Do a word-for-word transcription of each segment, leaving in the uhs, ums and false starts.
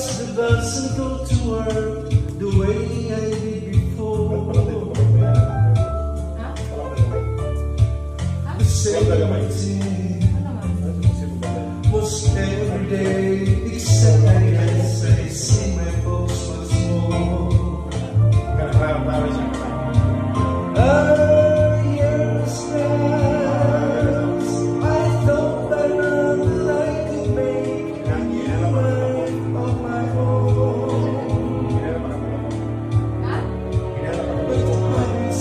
catch the bus and go to work the way I did before. The same routine, most every day, except I guess I see my folks once more. A year's past, I thought that love I could make a new life of my own. But my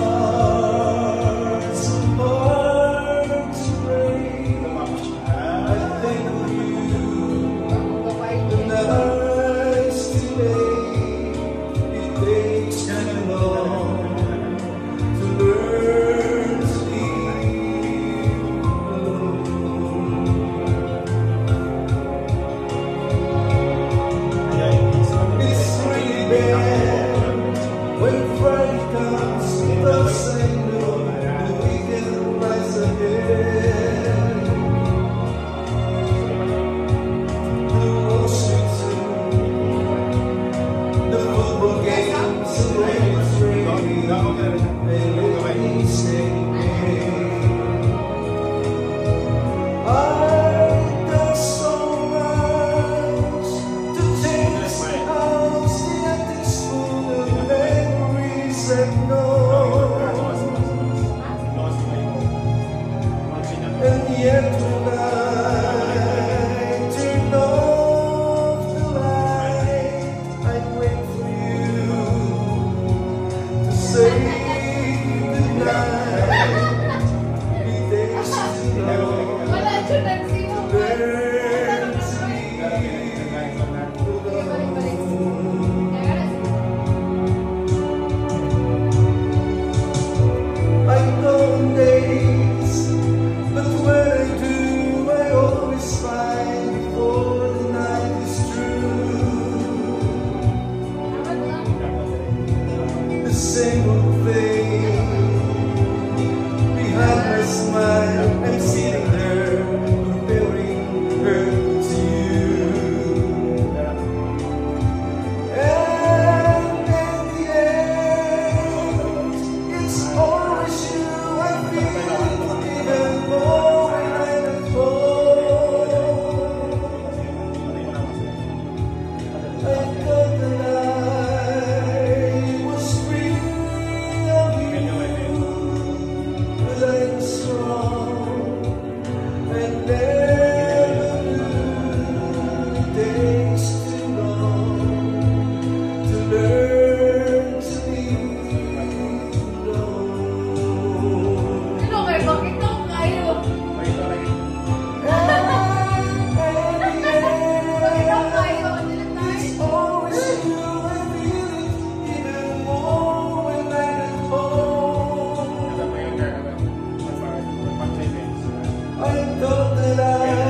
stars so hard to break. I think of you, the nights today. It takes too long to learn to leave alone. It's really bad when Friday comes without saying no. The weekend lies ahead. The lawsuit too, the football games, the rain is raining, and ladies say I've done so much to change the house, yet it's full of memories that know. And yet when I turn off the light, I wait for you to say goodnight. It takes too long to learn to leave alone. I go on days, but when I do, I always find before the night is through the same old thing. Behind my smile, I'm sitting there comparing her to you. And in the end, it's always you. I feel even more when I'm at home. I thought that I was free of you, but I was wrong. I never knew it takes too long to learn to leave alone. Ano kayo? Bakit daw kayo? And in the Bakit daw end, kayo? Ano na it's tayo? always you. I feel it even more when I'm at home. I thought that I